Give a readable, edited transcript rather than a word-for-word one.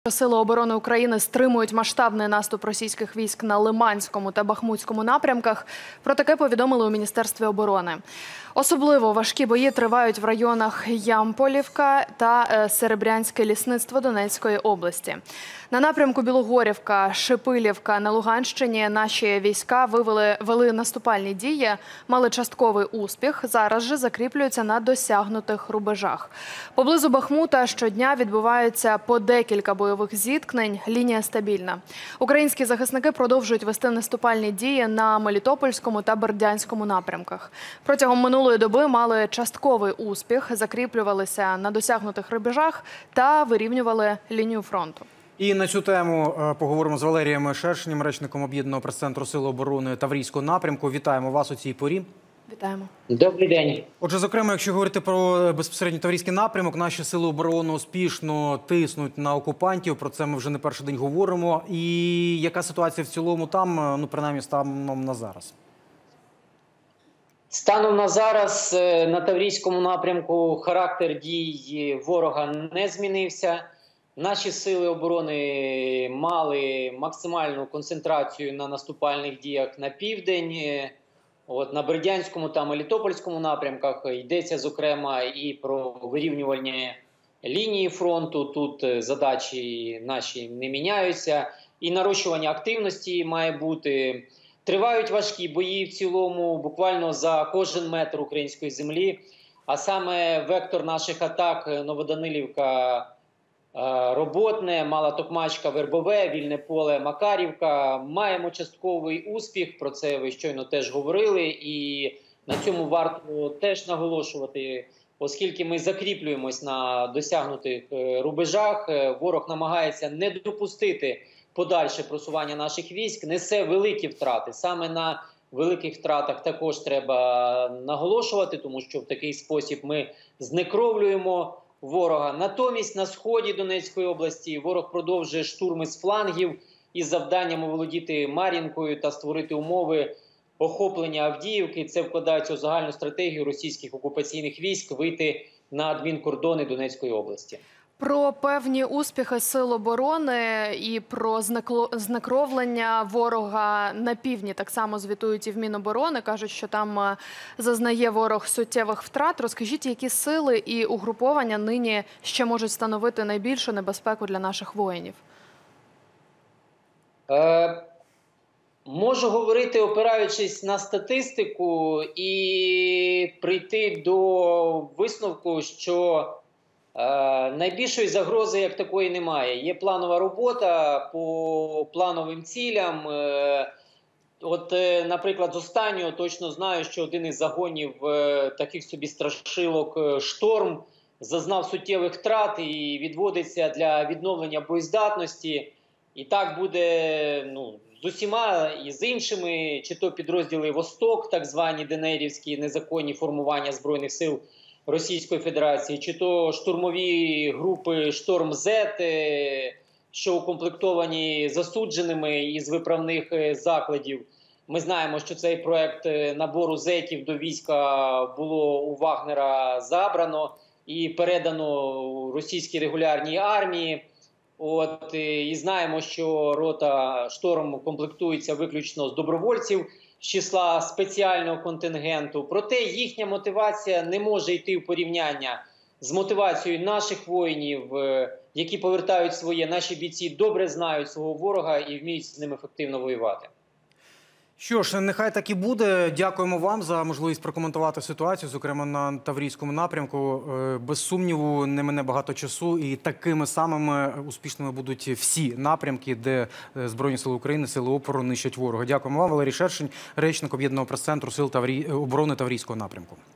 Сили оборони України стримують масштабний наступ російських військ на Лиманському та Бахмутському напрямках. Про таке повідомили у Міністерстві оборони. Особливо важкі бої тривають в районах Ямполівка та Серебрянське лісництво Донецької області. На напрямку Білогорівка, Шипилівка на Луганщині наші війська вели наступальні дії, мали частковий успіх, зараз же закріплюються на досягнутих рубежах. Поблизу Бахмута щодня відбуваються по декілька бойових зіткнень, лінія стабільна. Українські захисники продовжують вести наступальні дії на Мелітопольському та Бердянському напрямках. Протягом минулої доби мали частковий успіх, закріплювалися на досягнутих рубежах та вирівнювали лінію фронту. І на цю тему поговоримо з Валерієм Шершнем, речником Об'єднаного прес-центру Сил оборони Таврійського напрямку. Вітаємо вас у цій порі. Вітаємо. Добрий день. Отже, зокрема, якщо говорити про безпосередньо Таврійський напрямок, наші сили оборони успішно тиснуть на окупантів. Про це ми вже не перший день говоримо. І яка ситуація в цілому там, принаймні станом на зараз? Станом на зараз на Таврійському напрямку характер дій ворога не змінився. Наші сили оборони мали максимальну концентрацію на наступальних діях на південь. На Бердянському та Мелітопольському напрямках йдеться, зокрема, і про вирівнювання лінії фронту. Тут задачі наші не міняються. І нарощування активності має бути. Тривають важкі бої в цілому, буквально за кожен метр української землі. А саме вектор наших атак Новоданилівка, Роботне, Мала Токмачка, Вербове, Вільне поле, Макарівка. Маємо частковий успіх, про це ви щойно теж говорили. І на цьому варто теж наголошувати, оскільки ми закріплюємось на досягнутих рубежах, ворог намагається не допустити подальше просування наших військ, несе великі втрати. Саме на великих втратах також треба наголошувати, тому що в такий спосіб ми знекровлюємо ворога. Натомість на сході Донецької області ворог продовжує штурми з флангів із завданням оволодіти Мар'їнкою та створити умови охоплення Авдіївки. Це вкладається у загальну стратегію російських окупаційних військ вийти на адмінкордони Донецької області. Про певні успіхи сил оборони і про знекровлення ворога на півдні так само звітують і в Міноборони. Кажуть, що там зазнає ворог суттєвих втрат. Розкажіть, які сили і угруповання нині ще можуть становити найбільшу небезпеку для наших воїнів? Можу говорити, опираючись на статистику, і прийти до висновку, що найбільшої загрози як такої немає. Є планова робота по плановим цілям. Наприклад, з останнього точно знаю, що один із загонів таких собі страшилок «Шторм» зазнав суттєвих втрат і відводиться для відновлення боєздатності. І так буде з усіма і з іншими, чи то підрозділи «Восток», так звані ДНРівські незаконні формування Збройних сил Російської Федерації, чи то штурмові групи «Шторм-З», що укомплектовані засудженими із виправних закладів. Ми знаємо, що цей проект набору зеків до війська було у Вагнера забрано і передано російській регулярній армії. І знаємо, що рота «Шторм» комплектується виключно з добровольців з числа спеціального контингенту. Проте їхня мотивація не може йти в порівняння з мотивацією наших воїнів, які повертають своє. Наші бійці добре знають свого ворога і вміють з ним ефективно воювати. Що ж, нехай так і буде. Дякуємо вам за можливість прокоментувати ситуацію, зокрема на Таврійському напрямку. Без сумніву, не мине багато часу, і такими самими успішними будуть всі напрямки, де Збройні сили України, сили опору нищать ворога. Дякуємо вам, Валерій Шершень, речник Об'єднаного прес-центру Сил оборони Таврійського напрямку.